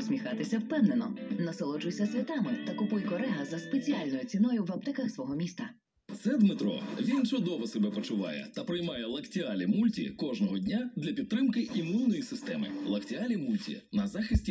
посміхатися впевнено. Насолоджуйся святами та купуй Корега за спеціальною ціною в аптеках свого міста. Це Дмитро. Він чудово себе почуває та приймає Лактіалі Мульті кожного дня для підтримки імунної системи. Лактіалі Мульті на захисті